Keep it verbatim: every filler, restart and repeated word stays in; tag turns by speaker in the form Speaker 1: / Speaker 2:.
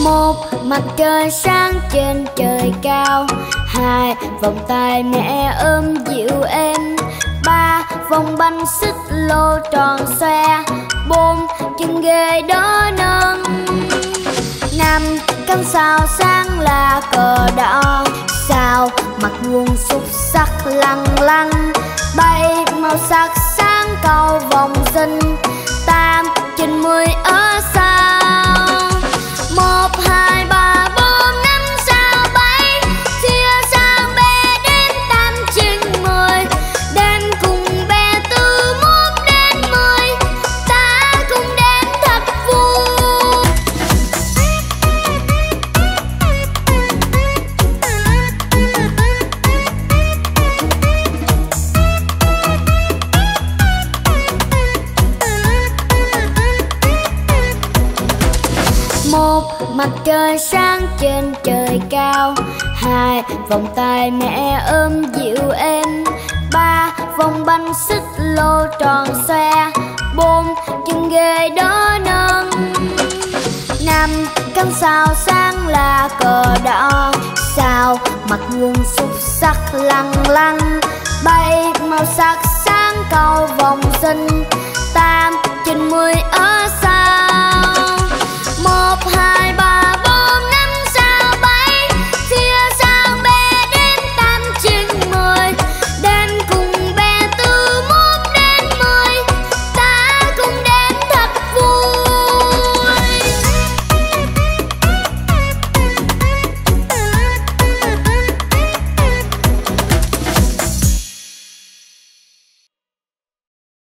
Speaker 1: Một, mặt trời sáng trên trời cao. Hai, vòng tay mẹ ôm dịu em. Ba, vòng bánh xích lô tròn xoe. Bốn, chân ghế đỡ nâng. Năm, cánh sao sáng là cờ đỏ. Sao, mặt nguồn xúc sắc lăn lăn. Bảy, màu sắc sáng cầu vòng sinh. Tám, trên mười ở sao. Một, hai, ba, bốn, năm, sáu, bảy. Chia sang bé đến tám trên mười. Đến cùng bé từ một đến mười. Ta cùng đến thật vui. Một, mặt trời sáng trên trời cao. Hai, vòng tay mẹ ôm dịu em. Ba, vòng bánh xích lô tròn xoe. Bốn, chân ghế đỡ nâng. Năm, cánh sao sáng là cờ đỏ. Sao, mặt nguồn xúc sắc lăn lăn. Bảy, màu sắc sáng cầu vòng sinh. Tám, trên mười ở